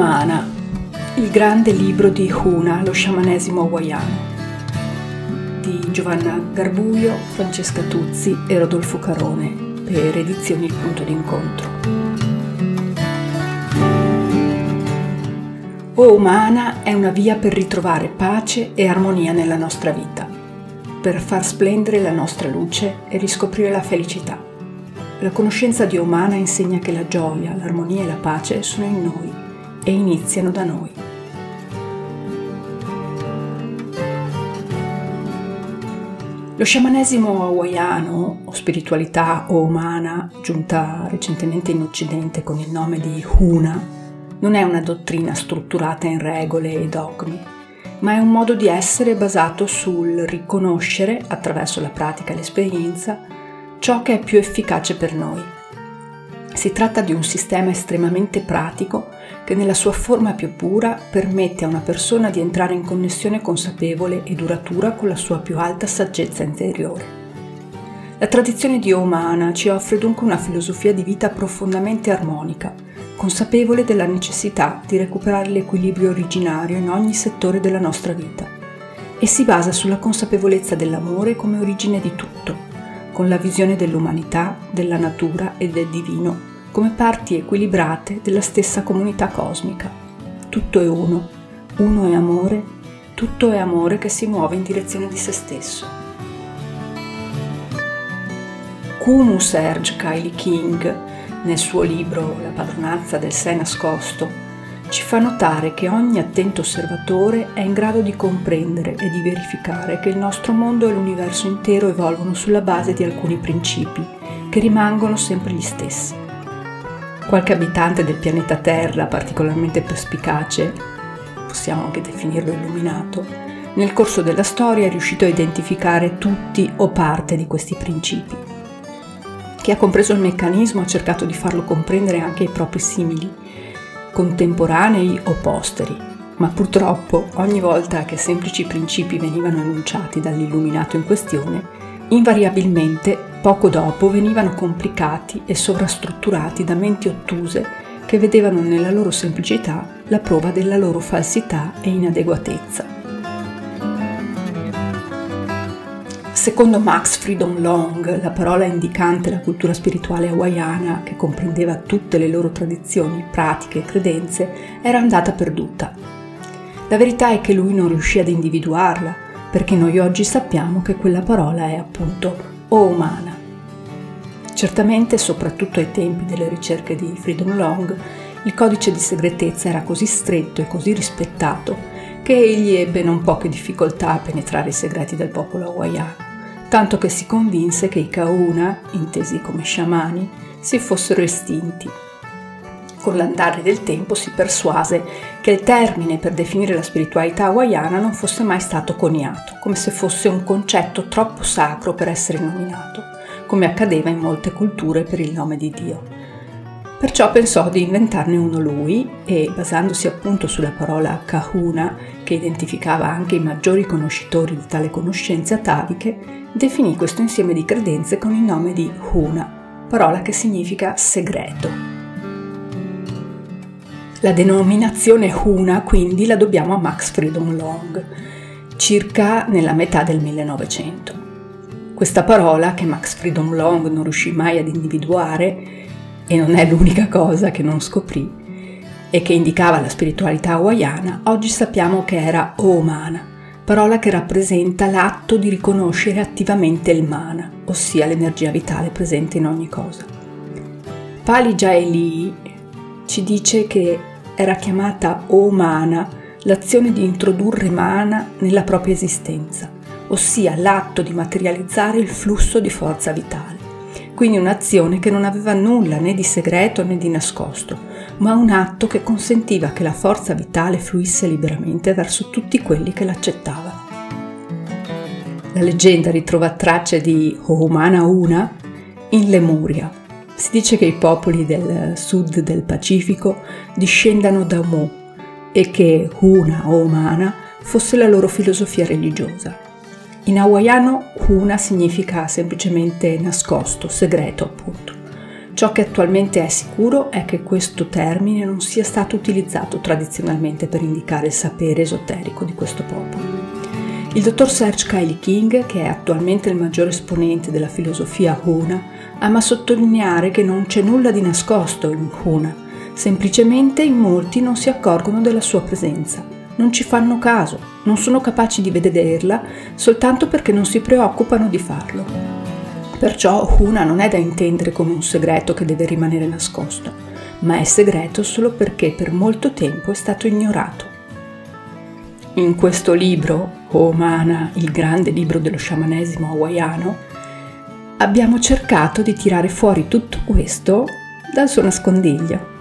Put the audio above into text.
Omana, il grande libro di Huna, lo sciamanesimo hawaiano, di Giovanna Garbuio, Francesca Tuzzi e Rodolfo Carone, per Edizioni Il Punto d'Incontro. Omana è una via per ritrovare pace e armonia nella nostra vita, per far splendere la nostra luce e riscoprire la felicità. La conoscenza di Omana insegna che la gioia, l'armonia e la pace sono in noi e iniziano da noi. Lo sciamanesimo hawaiano, o spiritualità Omana, giunta recentemente in Occidente con il nome di Huna, non è una dottrina strutturata in regole e dogmi, ma è un modo di essere basato sul riconoscere, attraverso la pratica e l'esperienza, ciò che è più efficace per noi. Si tratta di un sistema estremamente pratico che nella sua forma più pura permette a una persona di entrare in connessione consapevole e duratura con la sua più alta saggezza interiore. La tradizione di Omana ci offre dunque una filosofia di vita profondamente armonica, consapevole della necessità di recuperare l'equilibrio originario in ogni settore della nostra vita, e si basa sulla consapevolezza dell'amore come origine di tutto, con la visione dell'umanità, della natura e del divino come parti equilibrate della stessa comunità cosmica. Tutto è uno è amore, tutto è amore che si muove in direzione di se stesso. Kumu Serge Kylie King, nel suo libro La padronanza del sé nascosto, ci fa notare che ogni attento osservatore è in grado di comprendere e di verificare che il nostro mondo e l'universo intero evolvono sulla base di alcuni principi che rimangono sempre gli stessi. Qualche abitante del pianeta Terra particolarmente perspicace, possiamo anche definirlo illuminato, nel corso della storia è riuscito a identificare tutti o parte di questi principi. Chi ha compreso il meccanismo ha cercato di farlo comprendere anche ai propri simili, contemporanei o posteri, ma purtroppo ogni volta che semplici principi venivano enunciati dall'illuminato in questione, invariabilmente poco dopo venivano complicati e sovrastrutturati da menti ottuse che vedevano nella loro semplicità la prova della loro falsità e inadeguatezza. Secondo Max Freedom Long, la parola indicante la cultura spirituale hawaiana, che comprendeva tutte le loro tradizioni, pratiche e credenze, era andata perduta. La verità è che lui non riuscì ad individuarla, perché noi oggi sappiamo che quella parola è appunto Omana. Certamente, soprattutto ai tempi delle ricerche di Freedom Long, il codice di segretezza era così stretto e così rispettato che egli ebbe non poche difficoltà a penetrare i segreti del popolo hawaiano, tanto che si convinse che i Kahuna, intesi come sciamani, si fossero estinti. Con l'andare del tempo si persuase che il termine per definire la spiritualità hawaiana non fosse mai stato coniato, come se fosse un concetto troppo sacro per essere nominato, come accadeva in molte culture per il nome di Dio. Perciò pensò di inventarne uno lui e, basandosi appunto sulla parola Kahuna, che identificava anche i maggiori conoscitori di tale conoscenze ataviche, definì questo insieme di credenze con il nome di Huna, parola che significa segreto. La denominazione Huna quindi la dobbiamo a Max Freedom Long, circa nella metà del 1900. Questa parola, che Max Freedom Long non riuscì mai ad individuare, e non è l'unica cosa che non scoprì, e che indicava la spiritualità hawaiana, oggi sappiamo che era Omana, parola che rappresenta l'atto di riconoscere attivamente il mana, ossia l'energia vitale presente in ogni cosa. Pali Jaeli ci dice che era chiamata Omana l'azione di introdurre mana nella propria esistenza, ossia l'atto di materializzare il flusso di forza vitale. Quindi un'azione che non aveva nulla né di segreto né di nascosto, ma un atto che consentiva che la forza vitale fluisse liberamente verso tutti quelli che l'accettavano. La leggenda ritrova tracce di Omana Una in Lemuria. Si dice che i popoli del sud del Pacifico discendano da Mu e che Huna o Omana fosse la loro filosofia religiosa. In hawaiano Huna significa semplicemente nascosto, segreto appunto. Ciò che attualmente è sicuro è che questo termine non sia stato utilizzato tradizionalmente per indicare il sapere esoterico di questo popolo. Il dottor Serge Kylie King, che è attualmente il maggiore esponente della filosofia Huna, ama sottolineare che non c'è nulla di nascosto in Huna, semplicemente in molti non si accorgono della sua presenza, non ci fanno caso, non sono capaci di vederla soltanto perché non si preoccupano di farlo. Perciò Huna non è da intendere come un segreto che deve rimanere nascosto, ma è segreto solo perché per molto tempo è stato ignorato. In questo libro, Omana, il grande libro dello sciamanesimo hawaiano, abbiamo cercato di tirare fuori tutto questo dal suo nascondiglio.